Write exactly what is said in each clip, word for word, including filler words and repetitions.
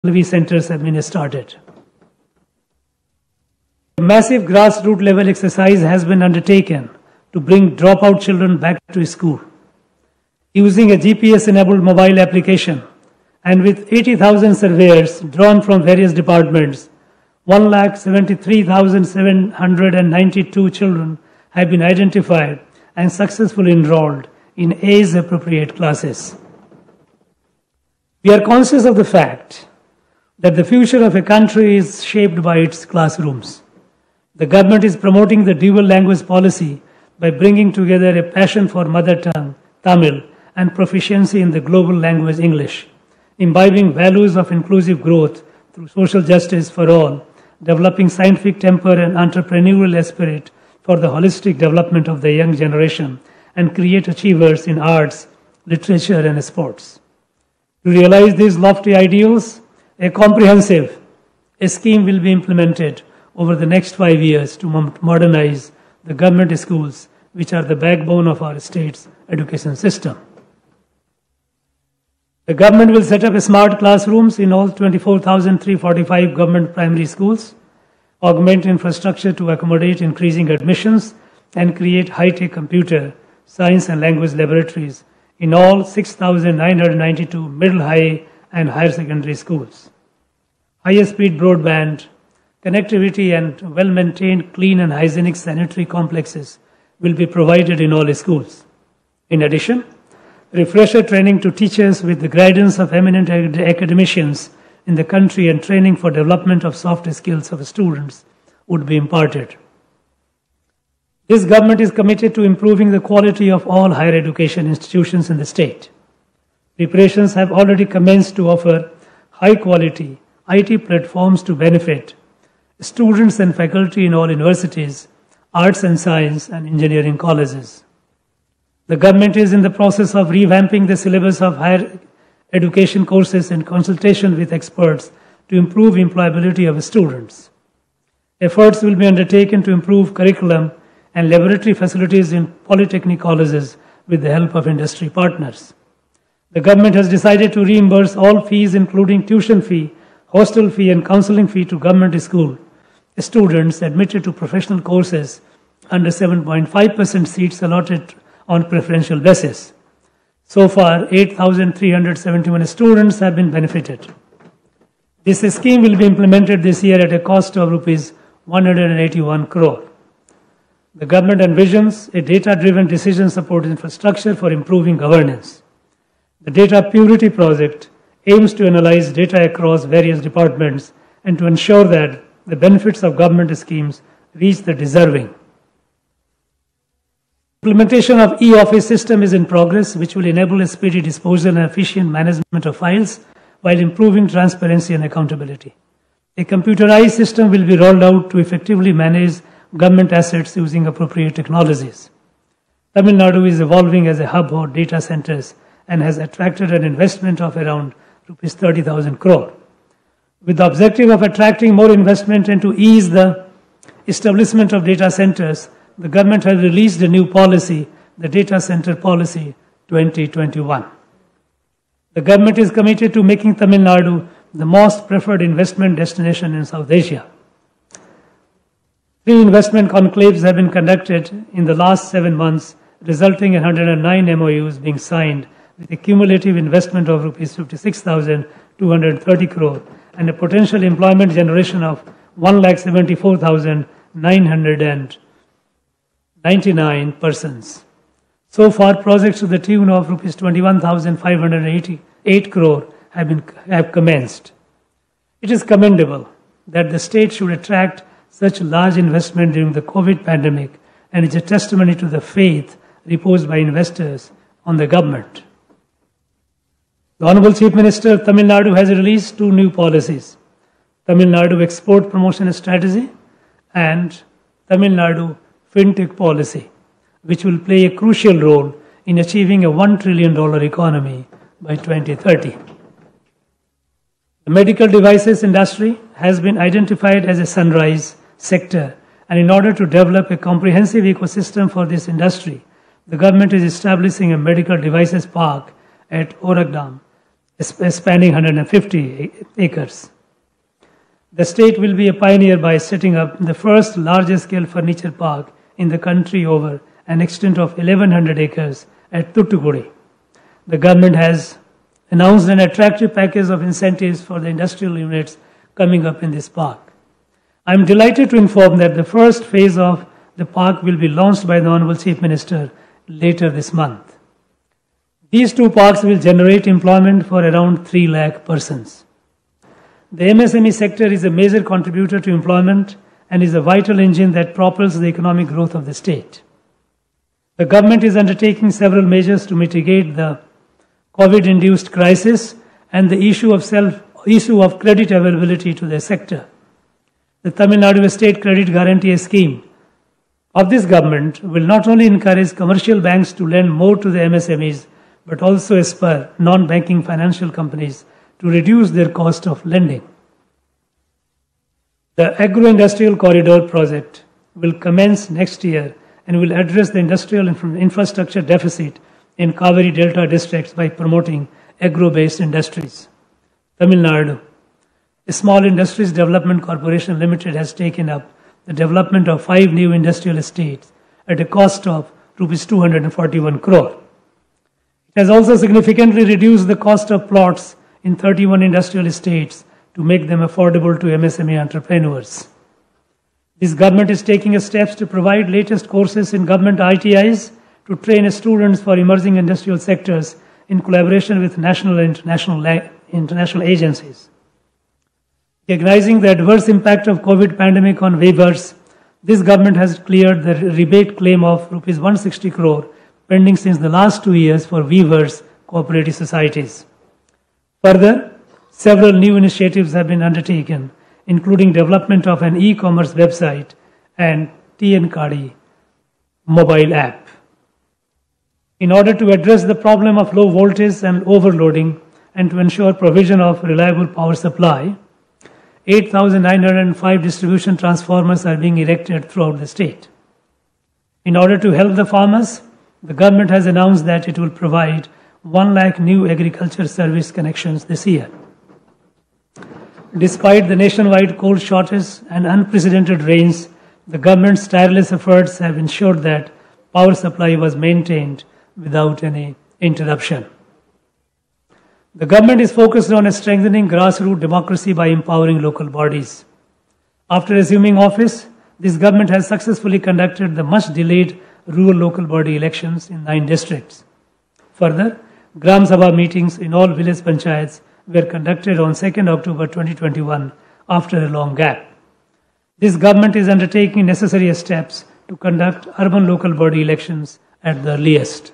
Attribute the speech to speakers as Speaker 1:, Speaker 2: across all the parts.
Speaker 1: L V centers have been started. A massive grassroots level exercise has been undertaken to bring dropout children back to school. Using a G P S-enabled mobile application and with eighty thousand surveyors drawn from various departments, one lakh seventy-three thousand seven hundred ninety-two children have been identified and successfully enrolled in age-appropriate classes. We are conscious of the fact that the future of a country is shaped by its classrooms. The government is promoting the dual language policy by bringing together a passion for mother tongue, Tamil, and proficiency in the global language English, imbibing values of inclusive growth through social justice for all, developing scientific temper and entrepreneurial spirit for the holistic development of the young generation, and create achievers in arts, literature, and sports. To realize these lofty ideals, a comprehensive a scheme will be implemented over the next five years to modernize the government schools, which are the backbone of our state's education system. The government will set up smart classrooms in all twenty-four thousand three hundred forty-five government primary schools, augment infrastructure to accommodate increasing admissions, and create high-tech computer, science, and language laboratories in all six thousand nine hundred ninety-two middle, high, and higher secondary schools. High-speed broadband, connectivity, and well-maintained, clean, and hygienic sanitary complexes will be provided in all schools. In addition, refresher training to teachers with the guidance of eminent academicians in the country and training for development of soft skills of students would be imparted. This government is committed to improving the quality of all higher education institutions in the state. Preparations have already commenced to offer high-quality I T platforms to benefit students and faculty in all universities, arts and science, and engineering colleges. The government is in the process of revamping the syllabus of higher education courses in consultation with experts to improve employability of students. Efforts will be undertaken to improve curriculum and laboratory facilities in polytechnic colleges with the help of industry partners. The government has decided to reimburse all fees, including tuition fee, hostel fee, and counseling fee to government school students admitted to professional courses under seven point five percent seats allotted on preferential basis. So far, eight thousand three hundred seventy-one students have been benefited. This scheme will be implemented this year at a cost of rupees one hundred eighty-one crore. The government envisions a data-driven decision support infrastructure for improving governance. The Data Purity Project aims to analyze data across various departments and to ensure that the benefits of government schemes reach the deserving. Implementation of e-office system is in progress, which will enable a speedy disposal and efficient management of files while improving transparency and accountability. A computerized system will be rolled out to effectively manage government assets using appropriate technologies. Tamil Nadu is evolving as a hub for data centers and has attracted an investment of around rupees thirty thousand crore. With the objective of attracting more investment and to ease the establishment of data centers, the government has released a new policy, the Data Center Policy twenty twenty-one. The government is committed to making Tamil Nadu the most preferred investment destination in South Asia. Three investment conclaves have been conducted in the last seven months, resulting in one hundred nine M O Us being signed with a cumulative investment of rupees fifty-six thousand two hundred thirty crore and a potential employment generation of one lakh seventy-four thousand nine hundred ninety-nine persons. So far, projects to the tune of rupees twenty-one thousand five hundred eighty-eight crore have been have commenced. It is commendable that the state should attract such large investment during the COVID pandemic, and is a testimony to the faith reposed by investors on the government. The Honorable Chief Minister of Tamil Nadu has released two new policies, Tamil Nadu Export Promotion Strategy and Tamil Nadu FinTech Policy, which will play a crucial role in achieving a one trillion dollars economy by twenty thirty. The medical devices industry has been identified as a sunrise sector, and in order to develop a comprehensive ecosystem for this industry, the government is establishing a medical devices park at Oragadam, spanning one hundred fifty acres. The state will be a pioneer by setting up the first larger-scale furniture park in the country over an extent of eleven hundred acres at Thoothukudi. The government has announced an attractive package of incentives for the industrial units coming up in this park. I am delighted to inform that the first phase of the park will be launched by the Honorable Chief Minister later this month. These two parks will generate employment for around three lakh persons. The M S M E sector is a major contributor to employment and is a vital engine that propels the economic growth of the state. The government is undertaking several measures to mitigate the COVID-induced crisis and the issue of, self, issue of credit availability to the sector. The Tamil Nadu State Credit Guarantee Scheme of this government will not only encourage commercial banks to lend more to the M S M Es, but also spur non-banking financial companies to reduce their cost of lending. The Agro-Industrial Corridor project will commence next year and will address the industrial infra- infrastructure deficit in Kaveri Delta districts by promoting agro-based industries. Tamil Nadu, a Small Industries Development Corporation Limited has taken up the development of five new industrial estates at a cost of rupees two hundred forty-one crore. It has also significantly reduced the cost of plots in thirty-one industrial estates to make them affordable to M S M E entrepreneurs. This government is taking steps to provide latest courses in government I T Is to train students for emerging industrial sectors in collaboration with national and international, international agencies. Recognizing the adverse impact of COVID pandemic on weavers, this government has cleared the rebate claim of rupees one hundred sixty crore pending since the last two years for weavers cooperative societies. Further, several new initiatives have been undertaken, including development of an e-commerce website and T N Kadi mobile app. In order to address the problem of low voltage and overloading and to ensure provision of reliable power supply, eight thousand nine hundred five distribution transformers are being erected throughout the state. In order to help the farmers, the government has announced that it will provide one lakh new agriculture service connections this year. Despite the nationwide cold shortage and unprecedented rains, the government's tireless efforts have ensured that power supply was maintained without any interruption. The government is focused on strengthening grassroots democracy by empowering local bodies. After assuming office, this government has successfully conducted the much-delayed rural local body elections in nine districts. Further, Gram Sabha meetings in all village panchayats were conducted on second October twenty twenty-one after a long gap. This government is undertaking necessary steps to conduct urban local body elections at the earliest.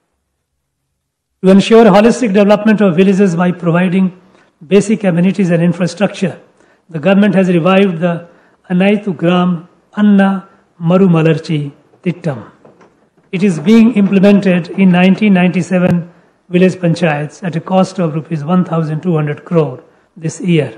Speaker 1: To ensure holistic development of villages by providing basic amenities and infrastructure, the government has revived the Anaitu Gram Anna Marumalarchi Tittam. It is being implemented in nineteen ninety-seven village panchayats at a cost of rupees one thousand two hundred crore this year.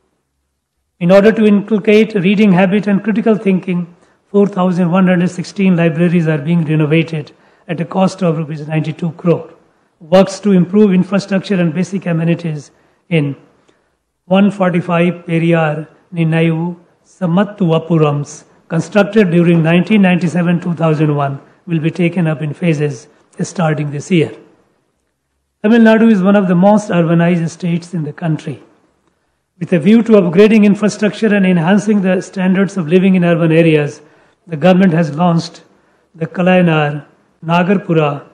Speaker 1: In order to inculcate reading habit and critical thinking, four thousand one hundred sixteen libraries are being renovated at a cost of rupees ninety-two crore. Works to improve infrastructure and basic amenities in one forty-five Periyar Ninaivu Samattuapurams constructed during nineteen ninety-seven to two thousand one will be taken up in phases starting this year. Tamil Nadu is one of the most urbanized states in the country. With a view to upgrading infrastructure and enhancing the standards of living in urban areas, the government has launched the Kalayanar Nagarpura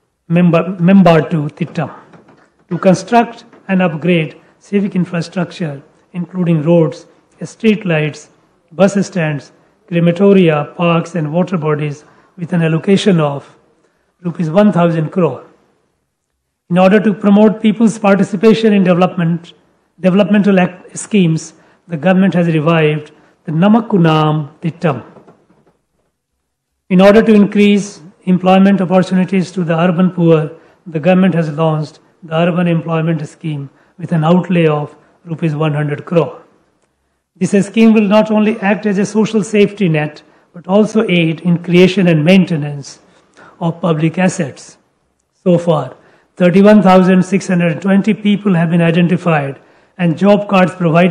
Speaker 1: Membatu Tittam to construct and upgrade civic infrastructure, including roads, street lights, bus stands, crematoria, parks, and water bodies, with an allocation of rupees one thousand crore. In order to promote people's participation in development, developmental act schemes, the government has revived the Namakkunam Tittam. In order to increase employment opportunities to the urban poor, the government has launched the Urban Employment Scheme with an outlay of rupees one hundred crore. This scheme will not only act as a social safety net, but also aid in creation and maintenance of public assets. So far, thirty-one thousand six hundred twenty people have been identified, and job cards provided